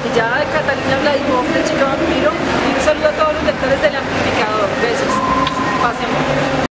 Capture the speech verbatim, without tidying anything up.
maquillada de Catalina Vladimov de Chica Vampiro y un saludo a todos los lectores del Amplificador. Besos. Pasemos.